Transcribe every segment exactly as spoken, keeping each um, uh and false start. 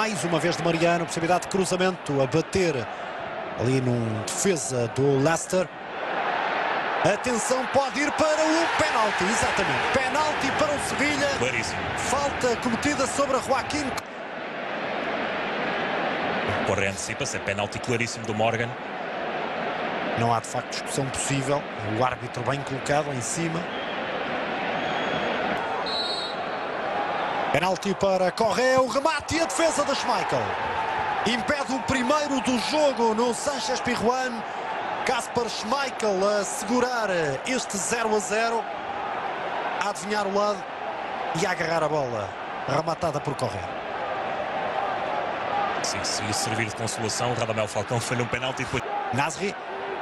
Mais uma vez de Mariano, possibilidade de cruzamento a bater ali num defesa do Leicester. Atenção, pode ir para o penalti, exatamente. Penalti para o Sevilha. Claríssimo. Falta cometida sobre Joaquim. Corre antecipa-se, é penalti claríssimo do Morgan. Não há de facto discussão possível. O árbitro bem colocado em cima. Penalti para Correa, o remate e a defesa de Schmeichel. Impede o primeiro do jogo no Sánchez Pizjuán. Kasper Schmeichel a segurar este zero a zero. A adivinhar o lado e a agarrar a bola. Rematada por Correa. Sim, se lhe servir de consolação, o Radamel Falcão falha um penalti e depois... Nasri.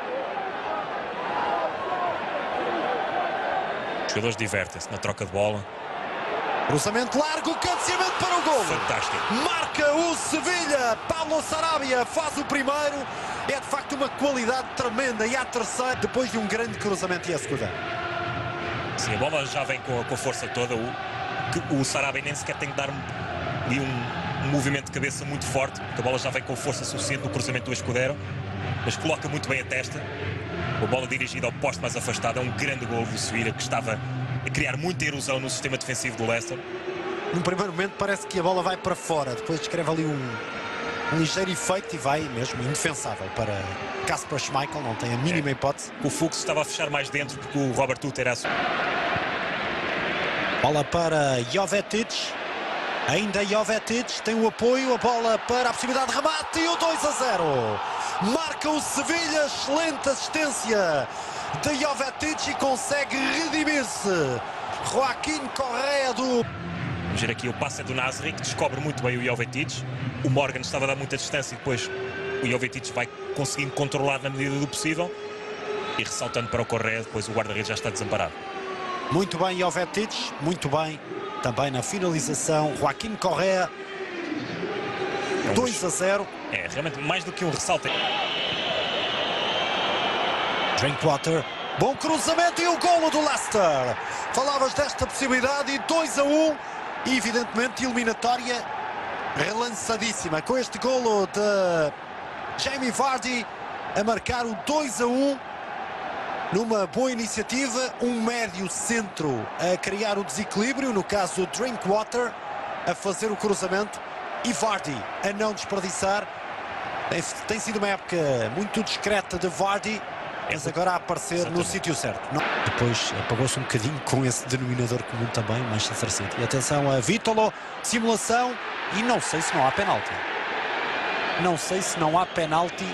Os jogadores divertem-se na troca de bola. Cruzamento largo, cabeceamento para o gol. Fantástico. Marca o Sevilha. Paulo Sarabia faz o primeiro. É de facto uma qualidade tremenda. E a terceira, depois de um grande cruzamento e a segunda. Sim, a bola já vem com a, com a força toda. O, que, o Sarabia nem sequer tem que dar ali um, um movimento de cabeça muito forte, porque a bola já vem com força suficiente no cruzamento do Escudero. Mas coloca muito bem a testa. A bola dirigida ao poste mais afastado. É um grande gol do Sevilha, que estava a criar muita erosão no sistema defensivo do Leicester. Num primeiro momento parece que a bola vai para fora. Depois descreve ali um, um ligeiro efeito e vai mesmo indefensável para Kasper Schmeichel. Não tem a mínima é. hipótese. O fluxo estava a fechar mais dentro porque o Robert Hutter era... Bola para Jovetic. Ainda Jovetic tem o apoio. A bola para a possibilidade de remate e o dois a zero. Marca o Sevilha. Excelente assistência de Jovetic e consegue redimir-se. Joaquim Correa do... Vamos ver aqui o passe do Nasri, que descobre muito bem o Jovetic. O Morgan estava a dar muita distância e depois o Jovetic vai conseguindo controlar na medida do possível. E ressaltando para o Correa, depois o guarda-redes já está desamparado. Muito bem Jovetic, muito bem. Também na finalização, Joaquim Correa. dois a zero. É, realmente mais do que um ressalto. Drinkwater, bom cruzamento e o golo do Leicester. Falavas desta possibilidade e dois a um. E evidentemente eliminatória relançadíssima. Com este golo de Jamie Vardy a marcar o dois a um. Numa boa iniciativa, um médio centro a criar o desequilíbrio, no caso Drinkwater a fazer o cruzamento e Vardy a não desperdiçar. Tem, tem sido uma época muito discreta de Vardy, mas agora a aparecer Exatamente. no sítio certo. Não. Depois apagou-se um bocadinho com esse denominador comum também, o Manchester City. E atenção a Vitolo, simulação e não sei se não há penalti. Não sei se não há penalti.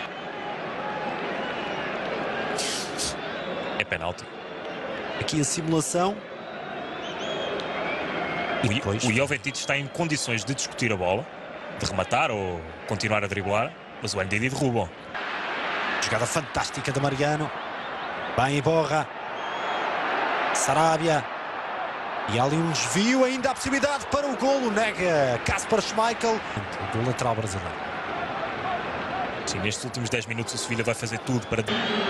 É penalti. Aqui a simulação. E o, depois... o Jovetic está em condições de discutir a bola, de rematar ou continuar a driblar, mas o Ndidi derruba. Jogada fantástica de Mariano. Bem em borra. Sarabia. E há ali um desvio, ainda a possibilidade para o golo. Nega Kasper Schmeichel, do lateral brasileiro. Sim, nestes últimos dez minutos o Sevilha vai fazer tudo para...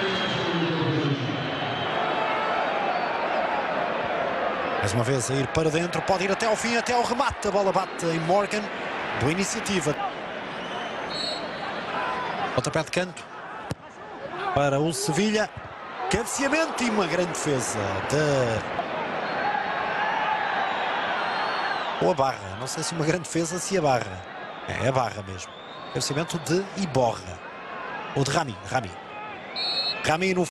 Mais uma vez a ir para dentro, pode ir até ao fim, até ao remate. A bola bate em Morgan. Boa iniciativa. Pontapé de canto para o Sevilha. Cabeceamento e uma grande defesa de... Ou a Barra. Não sei se uma grande defesa, se a Barra. É a Barra mesmo. Cabeceamento de Iborra. Ou de Rami. Rami. Rami no